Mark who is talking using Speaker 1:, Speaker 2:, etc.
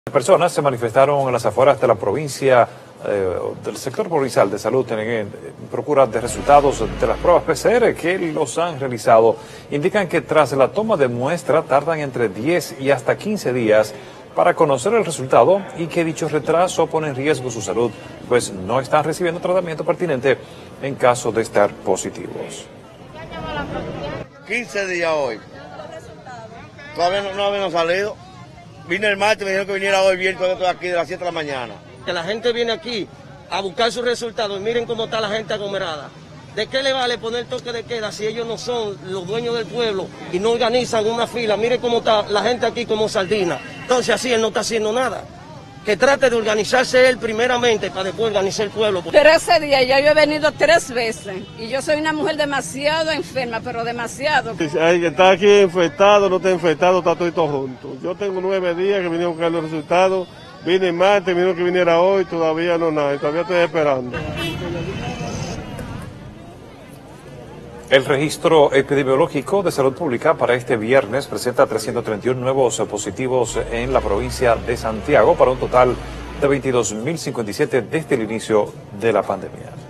Speaker 1: Personas se manifestaron en las afueras de la provincia, del sector provincial de salud en procura de resultados de las pruebas PCR que los han realizado. Indican que tras la toma de muestra tardan entre 10 y hasta 15 días para conocer el resultado y que dicho retraso pone en riesgo su salud, pues no están recibiendo tratamiento pertinente en caso de estar positivos.
Speaker 2: 15 días hoy. Todavía no habían salido. Vine el martes, me dijeron que viniera hoy bien, todavía estoy aquí de las 7 de la mañana.
Speaker 3: Que la gente viene aquí a buscar sus resultados y miren cómo está la gente aglomerada. ¿De qué le vale poner toque de queda si ellos no son los dueños del pueblo y no organizan una fila? Miren cómo está la gente aquí como sardina. Entonces así él no está haciendo nada. Que trate de organizarse él primeramente para después organizar el pueblo.
Speaker 4: Pero ese día ya yo he venido 3 veces y yo soy una mujer demasiado enferma, pero demasiado.
Speaker 5: Está aquí infectado, no está infectado, está todo junto. Yo tengo 9 días que vine a buscar los resultados, vine el martes, vino que viniera hoy, todavía no nada, todavía estoy esperando.
Speaker 1: El registro epidemiológico de salud pública para este viernes presenta 331 nuevos positivos en la provincia de Santiago para un total de 22.057 desde el inicio de la pandemia.